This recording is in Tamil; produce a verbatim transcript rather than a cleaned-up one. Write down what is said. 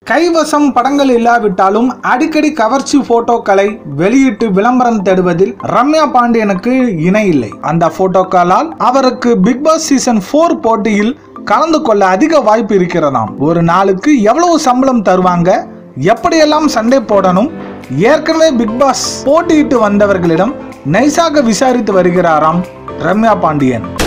கைவசம் படங்கள் இல்லாவிட்டாலும் அடிக்கடி கவர்ச்சி போட்டோக்களை வெளியிட்டு விளம்பரம் தேடுவதில் ரம்யா பாண்டியனுக்கு இணை இல்லை. அந்த போட்டோக்களால் அவருக்கு பிக் பாஸ் சீசன் போர் போட்டியில் கலந்து கொள்ள அதிக வாய்ப்பு இருக்கிறதாம். ஒரு நாளுக்கு எவ்வளவு சம்பளம் தருவாங்க, எப்படியெல்லாம் சண்டை போடணும், ஏற்கனவே பிக் பாஸ் போட்டியிட்டு வந்தவர்களிடம் நைசாக விசாரித்து வருகிறாராம் ரம்யா பாண்டியன்.